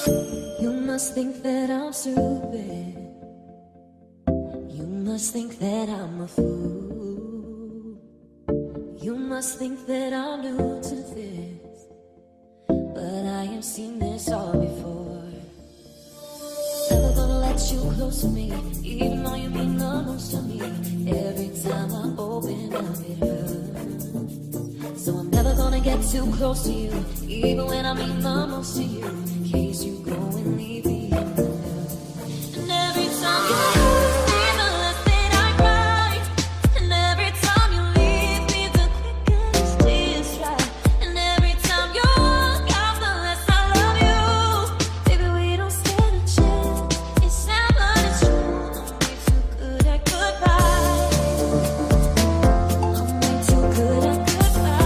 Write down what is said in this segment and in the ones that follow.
You must think that I'm stupid. You must think that I'm a fool. You must think that I'm new to this, but I have seen this all before. Never gonna let you close to me, even though you mean the most to me. Every time I open up it hurts. So I'm never gonna get too close to you, even when I mean the most to you, in case you go and leave me in the dirt. And every time you hurt me, the less that I cry. And every time you leave me, the quicker these tears dry. And every time you walk out, the less I love you. Baby, we don't stand a chance. It's sad, but it's true. I'm way too good at goodbye. I'm way too good at goodbye.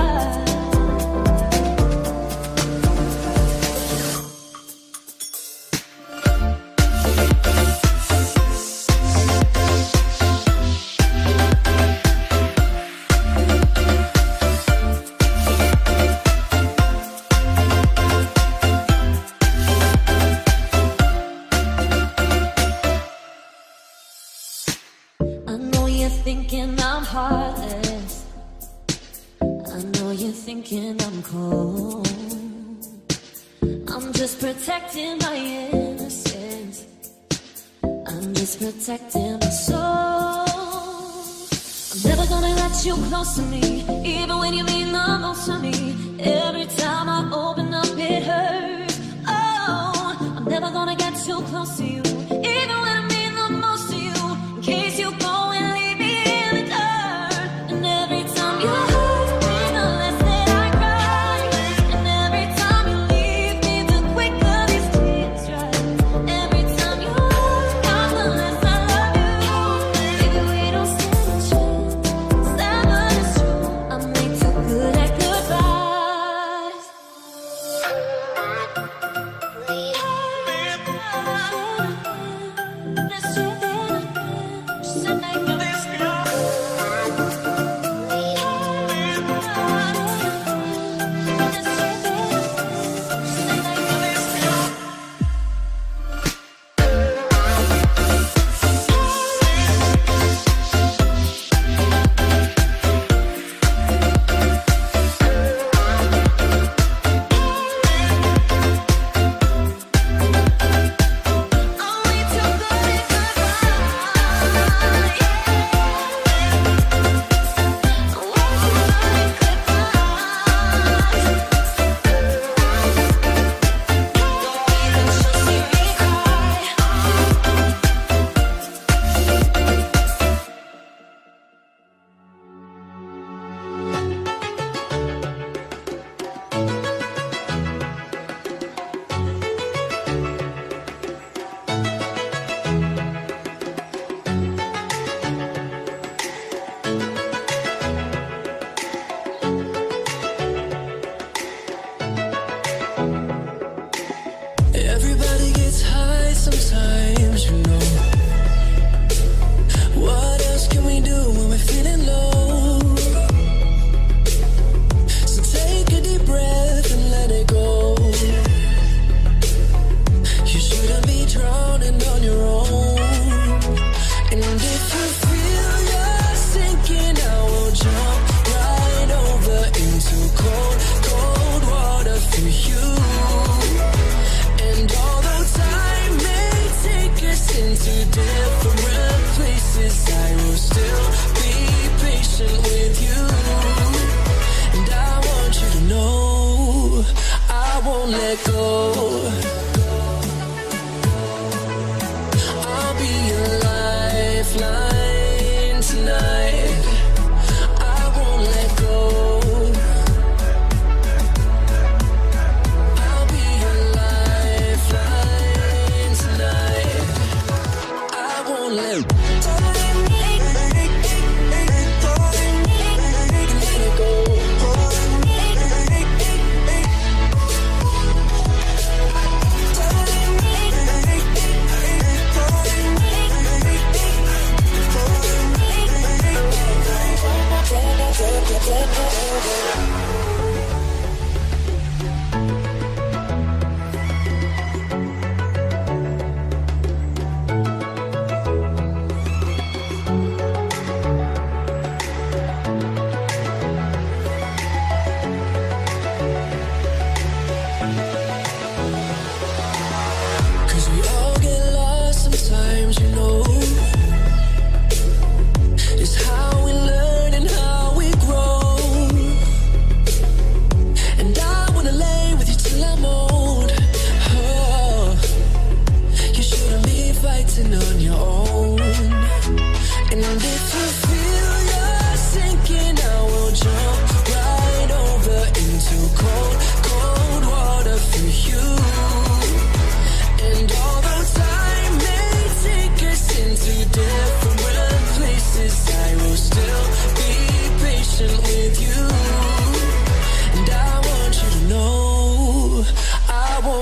I know you're thinking I'm heartless. I know you're thinking I'm cold. I'm just protecting my innocence. I'm just protecting my soul. I'm never gonna let you close to me, even when you mean the most to me. Every time I open up, it hurts. Oh, I'm never gonna get too close to you, even when I mean the most to you, in case you go and leave me in the dirt. And every time you hurt me, the less that I cry. And every time you leave me, the quicker these tears dry. Every time you walk out, the less I love you. Baby, we don't stand a chance. Sad, but it's true. I'm way too good at goodbyes. Everybody gets high sometimes, you know. What else can we do when we're feeling low? So take a deep breath and let it go. You shouldn't be drowning on your own. And if you feel you're sinking, I will jump right over into cold, cold water for you. And although time may take us into different places, I will still be patient with you. And I want you to know I won't let go. I'll be your lifeline tonight. I won't let go. I'll be your lifeline tonight. I won't let go. Let it go.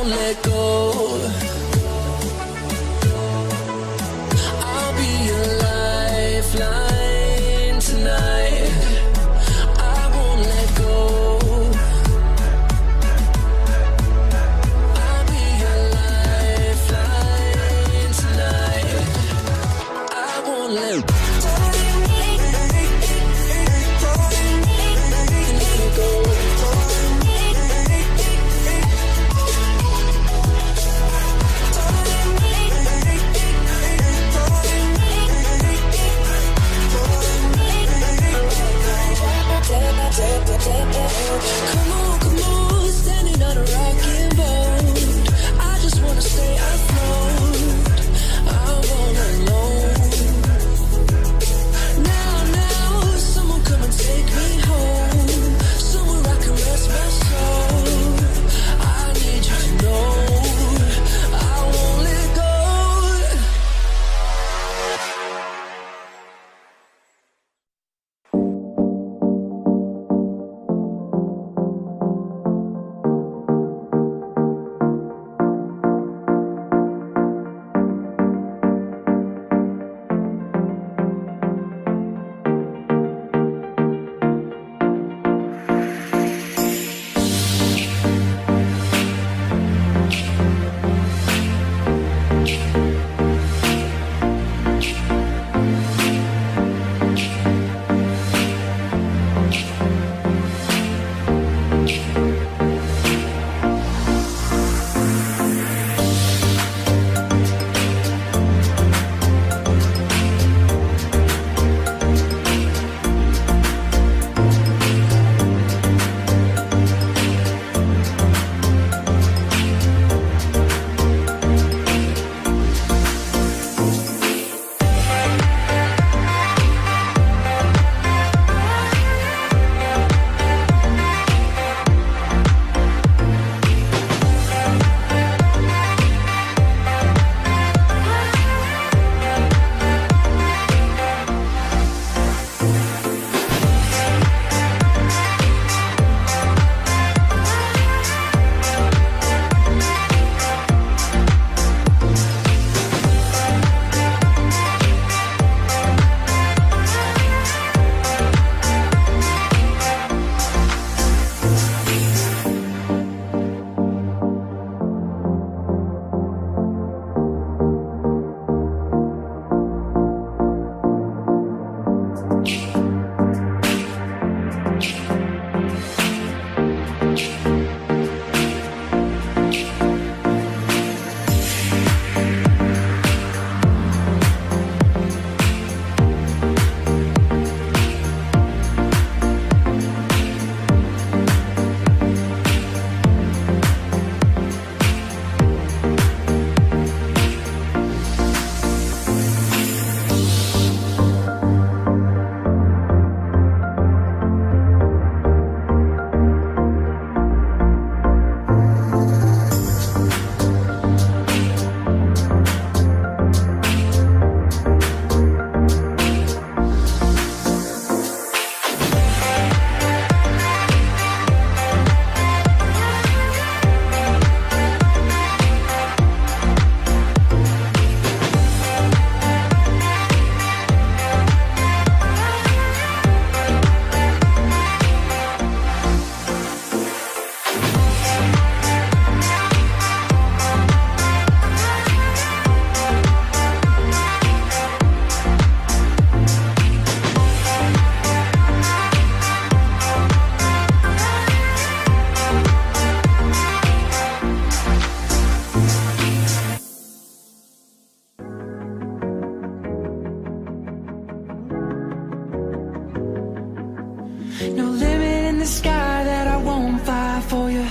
won't let go. I'll be your lifeline tonight. I won't let go. I'll be your lifeline tonight. I won't let go. Come on, standing on a rocking boat. I just wanna stay afloat. I'm all alone. Now, someone come and take me home. Somewhere I can rest my soul. I need you to know I won't let go. No limit in the sky that I won't fly for you.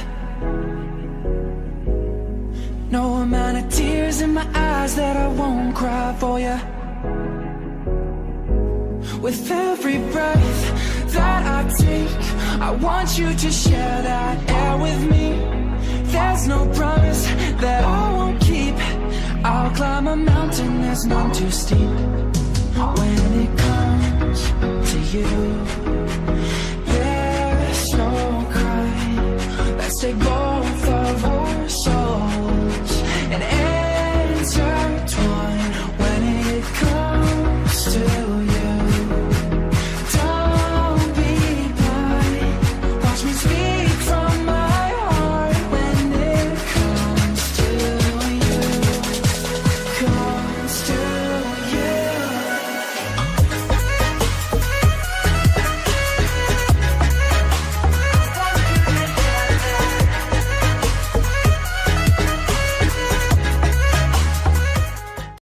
No amount of tears in my eyes that I won't cry for you. With every breath that I take, I want you to share that air with me. There's no promise that I won't keep. I'll climb a mountain that's none too steep. When it comes to you, there's no cry. Let's take both